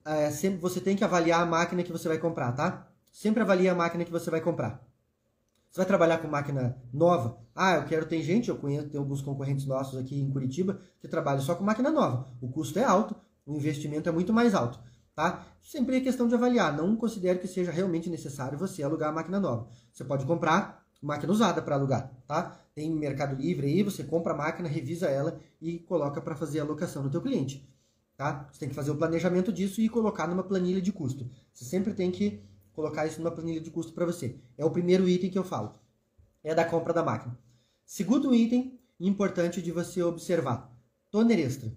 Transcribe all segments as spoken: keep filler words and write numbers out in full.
é, sempre você tem que avaliar a máquina que você vai comprar, tá? Sempre avalie a máquina que você vai comprar. Você vai trabalhar com máquina nova? Ah, eu quero, tem gente, eu conheço, tem alguns concorrentes nossos aqui em Curitiba que trabalham só com máquina nova. O custo é alto, o investimento é muito mais alto, tá? Sempre é questão de avaliar, não considere que seja realmente necessário você alugar a máquina nova. Você pode comprar máquina usada para alugar, tá? Tem Mercado Livre aí, você compra a máquina, revisa ela e coloca para fazer a alocação no teu cliente, tá? Você tem que fazer o planejamento disso e colocar numa planilha de custo. Você sempre tem que colocar isso numa planilha de custo para você. É o primeiro item que eu falo. É da compra da máquina. Segundo item importante de você observar. Toner extra.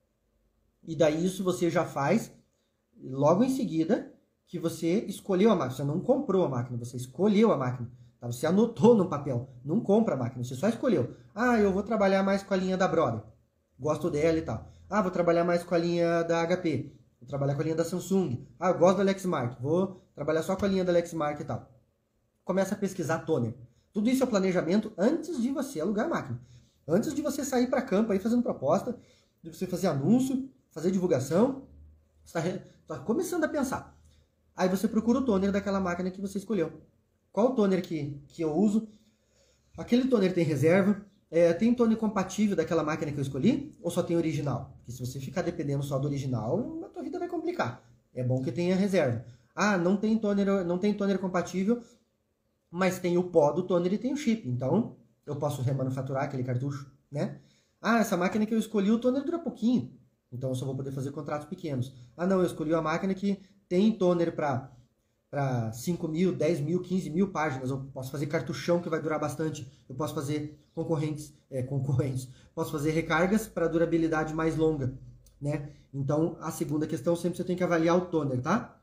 E daí isso você já faz logo em seguida que você escolheu a máquina. Você não comprou a máquina, você escolheu a máquina. Tá? Você anotou no papel. Não compra a máquina, você só escolheu. Ah, eu vou trabalhar mais com a linha da Brother. Gosto dela e tal. Ah, vou trabalhar mais com a linha da H P. Vou trabalhar com a linha da Samsung. Ah, eu gosto da Lexmark. Vou trabalhar só com a linha da Lexmark e tal. Começa a pesquisar toner. Tudo isso é planejamento antes de você alugar a máquina. Antes de você sair para campo aí fazendo proposta, de você fazer anúncio, fazer divulgação. Você está tá começando a pensar. Aí você procura o toner daquela máquina que você escolheu. Qual o toner que, que eu uso? Aquele toner tem reserva? É, tem toner compatível daquela máquina que eu escolhi? Ou só tem original? Porque se você ficar dependendo só do original, a tua vida vai complicar. É bom que tenha reserva. Ah, não tem toner, não tem toner compatível, mas tem o pó do toner e tem o chip. Então, eu posso remanufaturar aquele cartucho, né? Ah, essa máquina que eu escolhi, o toner dura pouquinho. Então, eu só vou poder fazer contratos pequenos. Ah, não, eu escolhi uma máquina que tem toner para para cinco mil, dez mil, quinze mil páginas. Eu posso fazer cartuchão que vai durar bastante. Eu posso fazer concorrentes, é, concorrentes. Posso fazer recargas para durabilidade mais longa, né? Então, a segunda questão, sempre você tem que avaliar o toner, tá?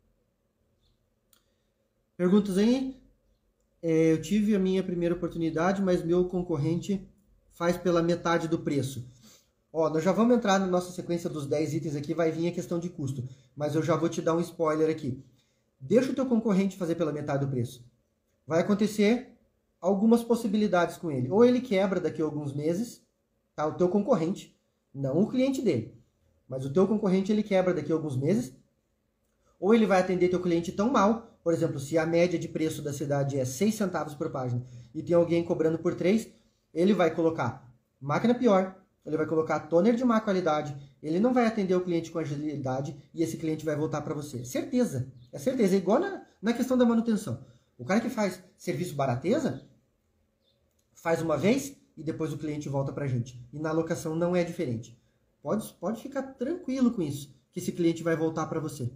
Perguntas aí? É, eu tive a minha primeira oportunidade, mas meu concorrente faz pela metade do preço. Ó, nós já vamos entrar na nossa sequência dos dez itens aqui, vai vir a questão de custo. Mas eu já vou te dar um spoiler aqui. Deixa o teu concorrente fazer pela metade do preço. Vai acontecer algumas possibilidades com ele. Ou ele quebra daqui a alguns meses, tá? O teu concorrente, não o cliente dele. Mas o teu concorrente ele quebra daqui a alguns meses. Ou ele vai atender teu cliente tão mal, por exemplo, se a média de preço da cidade é seis centavos por página e tem alguém cobrando por três, ele vai colocar máquina pior, ele vai colocar toner de má qualidade, ele não vai atender o cliente com agilidade e esse cliente vai voltar para você. Certeza, é certeza. É igual na, na questão da manutenção. O cara que faz serviço barateza, faz uma vez e depois o cliente volta para a gente. E na locação não é diferente. Pode, pode ficar tranquilo com isso, que esse cliente vai voltar para você.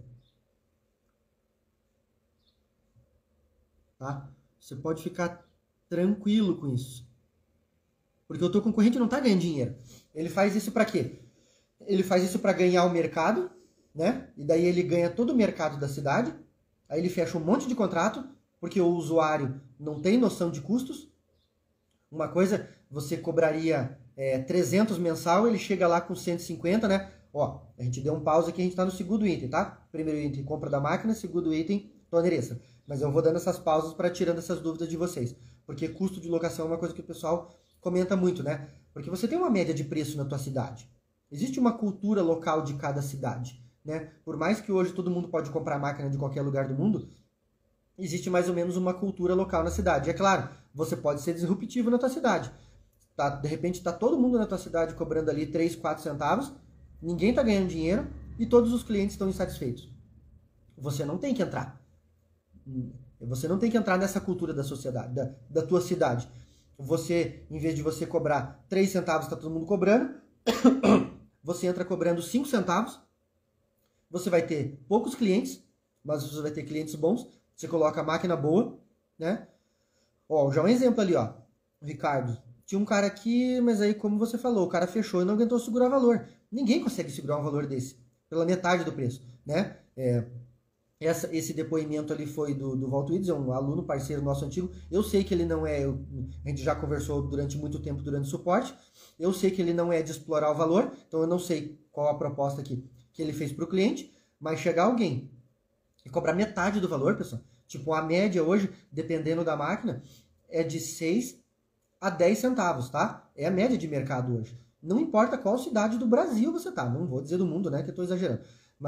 Tá? Você pode ficar tranquilo com isso. Porque o teu concorrente não está ganhando dinheiro. Ele faz isso para quê? Ele faz isso para ganhar o mercado, né? E daí ele ganha todo o mercado da cidade. Aí ele fecha um monte de contrato, porque o usuário não tem noção de custos. Uma coisa, você cobraria é, trezentos mensal, ele chega lá com cento e cinquenta, né? Ó, a gente deu um pause aqui, a gente está no segundo item, tá? Primeiro item, compra da máquina. Segundo item, toner extra. Mas eu vou dando essas pausas para tirando essas dúvidas de vocês. Porque custo de locação é uma coisa que o pessoal comenta muito, né? Porque você tem uma média de preço na tua cidade. Existe uma cultura local de cada cidade, né? Por mais que hoje todo mundo pode comprar máquina de qualquer lugar do mundo, existe mais ou menos uma cultura local na cidade. É claro, você pode ser disruptivo na tua cidade. Tá, de repente está todo mundo na tua cidade cobrando ali três, quatro centavos, ninguém está ganhando dinheiro e todos os clientes estão insatisfeitos. Você não tem que entrar. Você não tem que entrar nessa cultura da sociedade, da, da tua cidade. Você, em vez de você cobrar três centavos, está todo mundo cobrando, você entra cobrando cinco centavos, você vai ter poucos clientes, mas você vai ter clientes bons, você coloca a máquina boa, né? Ó, já um exemplo ali, ó, Ricardo, tinha um cara aqui, mas aí como você falou, o cara fechou e não aguentou segurar o valor. Ninguém consegue segurar um valor desse, pela metade do preço, né? É... Essa, esse depoimento ali foi do, do Valtuides, é um aluno parceiro nosso antigo. Eu sei que ele não é, eu, a gente já conversou durante muito tempo durante o suporte, eu sei que ele não é de explorar o valor, então eu não sei qual a proposta aqui que ele fez para o cliente, mas chegar alguém e cobrar metade do valor, pessoal, tipo a média hoje, dependendo da máquina, é de seis a dez centavos, tá? É a média de mercado hoje. Não importa qual cidade do Brasil você tá, não vou dizer do mundo, né, que eu estou exagerando. Mas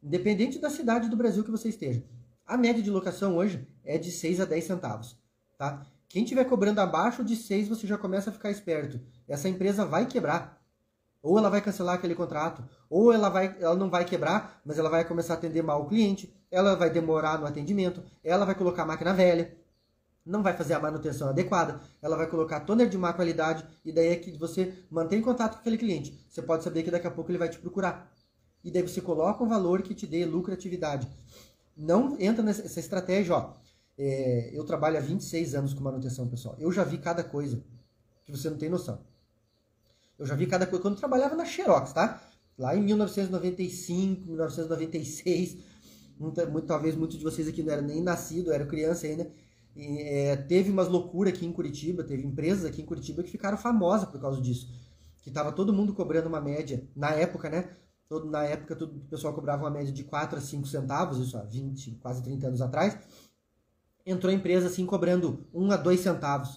Independente da cidade do Brasil que você esteja. A média de locação hoje é de seis a dez centavos, tá? Quem estiver cobrando abaixo de seis, você já começa a ficar esperto. Essa empresa vai quebrar. Ou ela vai cancelar aquele contrato, ou ela, vai, ela não vai quebrar, mas ela vai começar a atender mal o cliente, ela vai demorar no atendimento, ela vai colocar a máquina velha, não vai fazer a manutenção adequada, ela vai colocar toner de má qualidade, e daí é que você mantém contato com aquele cliente. Você pode saber que daqui a pouco ele vai te procurar. E daí você coloca um valor que te dê lucratividade. Não entra nessa estratégia, ó. É, eu trabalho há vinte e seis anos com manutenção, pessoal. Eu já vi cada coisa que você não tem noção. Eu já vi cada coisa quando eu trabalhava na Xerox, tá? Lá em mil novecentos e noventa e cinco, mil novecentos e noventa e seis, muita, muito, talvez muitos de vocês aqui não eram nem nascidos, eram criança ainda. E, é, teve umas loucuras aqui em Curitiba, teve empresas aqui em Curitiba que ficaram famosas por causa disso. Que tava todo mundo cobrando uma média, na época, né? Todo, na época todo, o pessoal cobrava uma média de quatro a cinco centavos, isso há vinte, quase trinta anos atrás. Entrou a empresa assim cobrando um a dois centavos.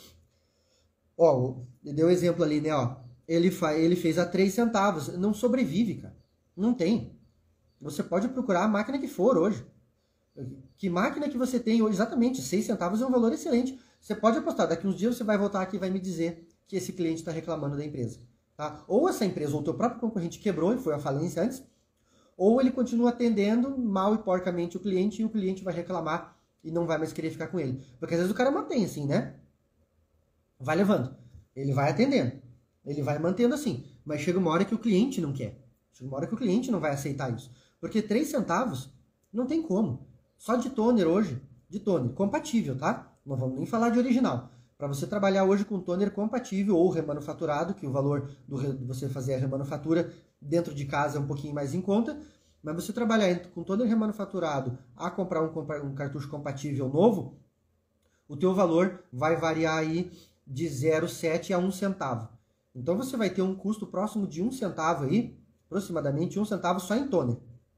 Ó, ele deu exemplo ali, né, ó. Ele, fa ele fez a três centavos. Não sobrevive, cara. Não tem. Você pode procurar a máquina que for hoje. Que máquina que você tem hoje? Exatamente, seis centavos é um valor excelente. Você pode apostar. Daqui uns dias você vai voltar aqui e vai me dizer que esse cliente está reclamando da empresa. Tá? Ou essa empresa, ou o teu próprio concorrente quebrou e foi à falência antes, ou ele continua atendendo mal e porcamente o cliente e o cliente vai reclamar e não vai mais querer ficar com ele. Porque às vezes o cara mantém assim, né? Vai levando. Ele vai atendendo. Ele vai mantendo assim. Mas chega uma hora que o cliente não quer. Chega uma hora que o cliente não vai aceitar isso. Porque três centavos não tem como. Só de toner hoje, de toner compatível, tá? Não vamos nem falar de original. Para você trabalhar hoje com toner compatível ou remanufaturado, que o valor de você fazer a remanufatura dentro de casa é um pouquinho mais em conta, mas você trabalhar com toner remanufaturado a comprar um, um cartucho compatível novo, o teu valor vai variar aí de zero vírgula sete a um centavo. Então você vai ter um custo próximo de um centavo aí, aproximadamente um centavo só em toner.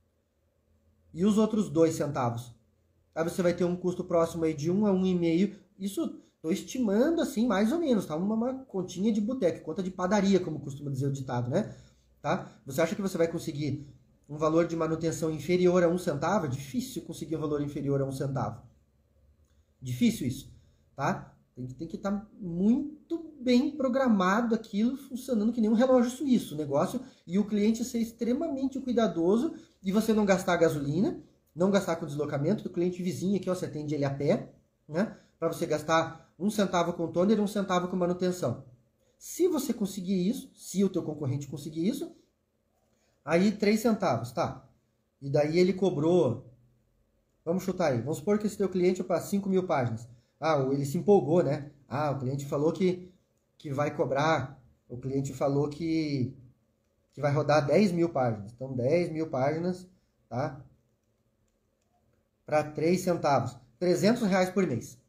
E os outros dois centavos? Aí você vai ter um custo próximo aí de um a um e meio. Isso estou estimando assim, mais ou menos, tá? Uma, uma continha de boteca, conta de padaria, como costuma dizer o ditado, né? Tá? Você acha que você vai conseguir um valor de manutenção inferior a um centavo? É difícil conseguir um valor inferior a um centavo. Difícil isso, tá? Tem que, tem que estar muito bem programado aquilo, funcionando que nem um relógio suíço, o negócio, e o cliente ser extremamente cuidadoso de você não gastar gasolina, não gastar com deslocamento, do cliente vizinho aqui, ó, você atende ele a pé, né? Para você gastar um centavo com toner e um centavo com manutenção. Se você conseguir isso, se o teu concorrente conseguir isso, aí três centavos, tá? E daí ele cobrou, vamos chutar aí, vamos supor que esse teu cliente é para cinco mil páginas. Ah, ele se empolgou, né? Ah, o cliente falou que, que vai cobrar, o cliente falou que, que vai rodar dez mil páginas. Então, dez mil páginas, tá? Para três centavos. trezentos reais por mês.